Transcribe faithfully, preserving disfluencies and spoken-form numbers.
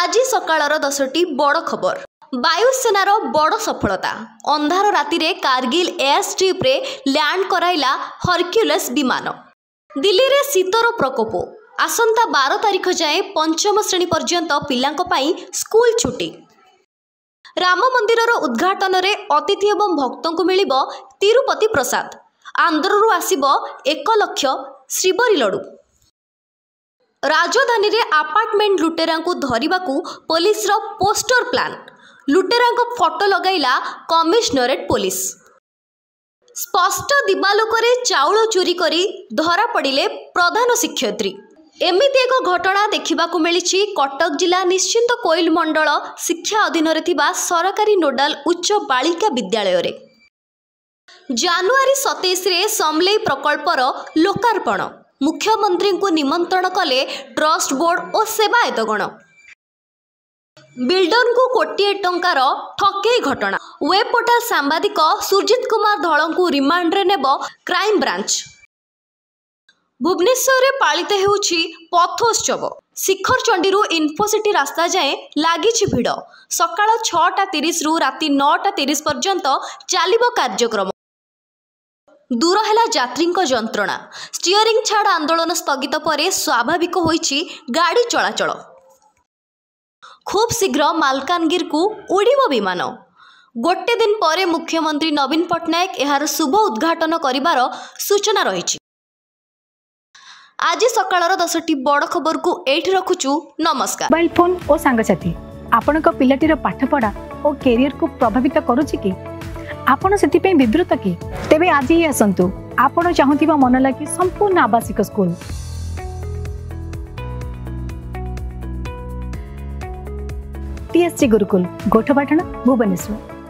आज सकाळर दसटी बड़ खबर। वायुसेनार बड़ सफलता। अंधार राति रे कारगिल एयर स्ट्रिप रे लैंड कराइला हरक्यूलेस विमान। दिल्ली रे शीतर प्रकोप। आसंता बारह तारीख जाए पंचम श्रेणी पर्यंत पिलांक पाई स्कूल छुट्टी। राम मंदिरर उद्घाटन रे अतिथि एवं भक्तों को मिलिबो तिरुपति प्रसाद। आंध्ररू आसिबो एक लक्ष श्रीबरी लडू। राजधानी रे अपार्टमेंट लुटेरा को धरिबा को पुलिस रो पोस्टर प्लान। लुटेरा को फोटो लगाइला कमिश्नरेट पुलिस। स्पष्ट दिबालोक रे चाउल चोरी करी धरा पड़िले प्रधान शिक्षयित्री। एमिति एक घटना देखा मिली कटक जिला निश्चिंत कोइल मंडल शिक्षा अधीन रे थिबा सरकारी नोडाल उच्च बालिका विद्यालय रे जनवरी सतैश रे समलेई प्रकल्पर लोकार्पण। मुख्यमंत्री को निमंत्रण कले ट्रस्ट बोर्ड और सेवायतगण। बिल्डर को कोटिए टंकार ठकेई घटना। वेब पोर्टाल सांबादिक सुरजित कुमार धल को रिमांड रे नेब क्राइम ब्रांच। भुवनेश्वर रे पालित हेउछि पथोत्सव। शिखर चंडीरू इन्फोसिटी रास्ता जाए लागिछि भिड़। सकाळ छटा तीस रु राति नौटा तीस पर्यंत चलिबो कार्यक्रम। दूर है यात्री जंत्रणा। स्टीयरिंग छाड़ आंदोलन स्थगित पर स्वाभाविक होइछि गाड़ी चलाचल। खूब शीघ्र मालकानगिरी को उड़िबो विमान। गोटे दिन पर मुख्यमंत्री नवीन पट्टनायक यार शुभ उद्घाटन करिबार सूचना रही। आज सकाळर दसटी बड़ खबर को एठी रखुचु। नमस्कार। मोबाइल फोन और सांगसाथी आपणक पिलाटीर पाठपढ़ा और कैरियर को प्रभावित करुछि कि आपण से विवृत कि तेबे आज ही आसतु आपण चाहूबा मन लगी संपूर्ण आवासिक स्कूल टीएससी गुरुकुल गोठपाटण भुवनेश्वर।